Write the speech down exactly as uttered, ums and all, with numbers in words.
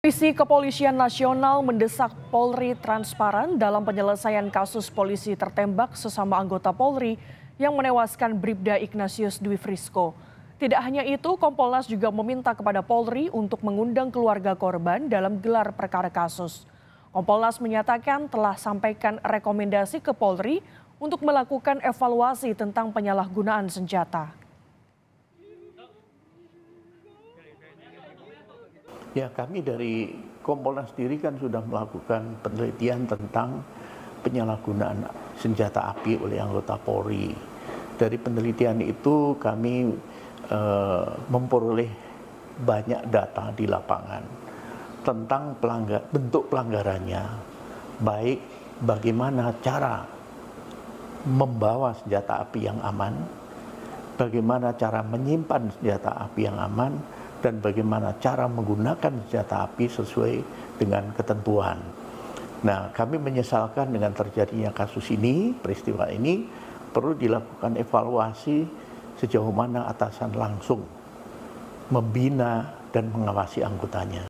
Komisi Kepolisian Nasional mendesak Polri transparan dalam penyelesaian kasus polisi tertembak sesama anggota Polri yang menewaskan Bribda Ignatius Dwi Frisco. Tidak hanya itu, Kompolnas juga meminta kepada Polri untuk mengundang keluarga korban dalam gelar perkara kasus. Kompolnas menyatakan telah sampaikan rekomendasi ke Polri untuk melakukan evaluasi tentang penyalahgunaan senjata. Ya, kami dari Kompolnas sendiri kan sudah melakukan penelitian tentang penyalahgunaan senjata api oleh anggota Polri. Dari penelitian itu kami eh, memperoleh banyak data di lapangan tentang pelanggar, bentuk pelanggarannya, baik bagaimana cara membawa senjata api yang aman, bagaimana cara menyimpan senjata api yang aman, dan bagaimana cara menggunakan senjata api sesuai dengan ketentuan. Nah, kami menyesalkan dengan terjadinya kasus ini, peristiwa ini, perlu dilakukan evaluasi sejauh mana atasan langsung membina dan mengawasi anggotanya.